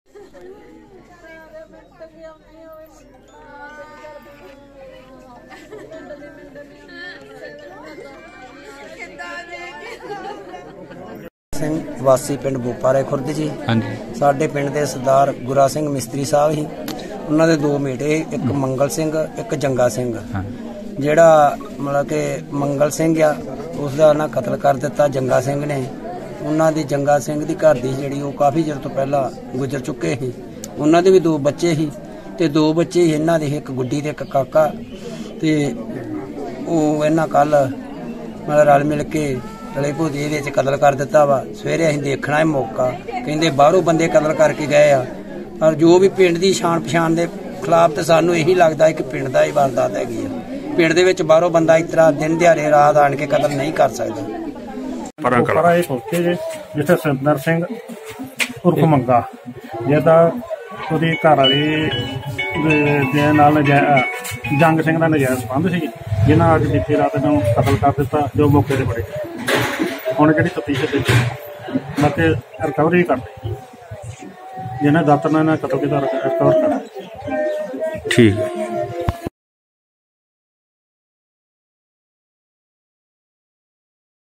ਸਿੰਘ ਵਾਸੀ ਪਿੰਡ ਬੂਪਾਰੇ ਖੁਰਦ ਜੀ। ਸਾਡੇ ਪਿੰਡ ਦੇ ਸਰਦਾਰ ਗੁਰਾ ਸਿੰਘ ਮਿਸਤਰੀ ਸਾਹਿਬ ਸੀ, ਉਹਨਾਂ ਦੇ ਦੋ ਬੇਟੇ, ਇੱਕ ਮੰਗਲ ਸਿੰਘ ਇੱਕ ਜੰਗਾ ਸਿੰਘ। ਜਿਹੜਾ ਮਤਲਬ ਕਿ ਮੰਗਲ ਸਿੰਘ ਆ ਉਸ ਦਾ ਨਾ ਕਤਲ ਕਰ ਦਿੱਤਾ ਜੰਗਾ ਸਿੰਘ ਨੇ। ਉਹਨਾਂ ਦੀ ਜੰਗਾ ਸਿੰਘ ਦੀ ਘਰ ਦੀ ਜਿਹੜੀ ਉਹ ਕਾਫੀ ਚਿਰ ਤੋਂ ਪਹਿਲਾਂ ਗੁਜ਼ਰ ਚੁੱਕੇ ਸੀ। ਉਹਨਾਂ ਦੇ ਵੀ ਦੋ ਬੱਚੇ ਸੀ ਤੇ ਦੋ ਬੱਚੇ ਇਹਨਾਂ ਦੇ, ਇੱਕ ਗੁੱਡੀ ਤੇ ਇੱਕ ਕਾਕਾ। ਤੇ ਉਹ ਇਹਨਾਂ ਕੱਲ ਮਤਲਬ ਰਲ ਮਿਲ ਕੇ ਰਲੇ ਭੋਦੇ ਇਹਦੇ 'ਚ ਕਤਲ ਕਰ ਦਿੱਤਾ ਵਾ। ਸਵੇਰੇ ਅਸੀਂ ਦੇਖਣਾ ਹੈ ਮੌਕਾ, ਕਹਿੰਦੇ ਬਾਹਰੋਂ ਬੰਦੇ ਕਤਲ ਕਰਕੇ ਗਏ ਆ, ਪਰ ਜੋ ਵੀ ਪਿੰਡ ਦੀ ਸ਼ਾਨ ਪਛਾਣ ਦੇ ਖਿਲਾਫ ਤੇ ਸਾਨੂੰ ਇਹੀ ਲੱਗਦਾ ਹੈ ਕਿ ਪਿੰਡ ਦਾ ਹੀ ਵਾਰਦਾਤ ਹੈਗੀ ਆ। ਪਿੰਡ ਦੇ ਵਿੱਚ ਬਾਹਰੋਂ ਬੰਦਾ ਇਸ ਤਰ੍ਹਾਂ ਦਿਨ ਦਿਹਾੜੇ ਰਾਤ ਆਣ ਕੇ ਕਤਲ ਨਹੀਂ ਕਰ ਸਕਦਾ। ਇਹ ਪਹੁੰਚੇ ਜੇ ਜਿੱਥੇ ਸਿੰਦਰ ਸਿੰਘ ਉਰਫ ਮੰਗਾ, ਜਿਹਦਾ ਉਹਦੀ ਘਰ ਵਾਲੀ ਦੇ ਨਾਲ ਜੰਗ ਸਿੰਘ ਦਾ ਨਜਾਇਜ਼ ਸੰਬੰਧ ਸੀ, ਜਿਹਨਾਂ ਅੱਜ ਬੀਤੀ ਰਾਤ ਨੂੰ ਕਤਲ ਕਰ ਦਿੱਤਾ, ਜੋ ਮੌਕੇ ਤੇ ਬੜੇ। ਹੁਣ ਜਿਹੜੀ ਤਫਤੀਸ਼ ਵਿੱਚ ਬਾਕੀ ਰਿਕਵਰੀ ਕਰਦੇ, ਜਿਹਨੇ ਦਾਤਰ ਨਾਲ ਕਤਲ ਕੀਤਾ ਰਿਕਵਰ ਕਰ। ਠੀਕ ਹੈ।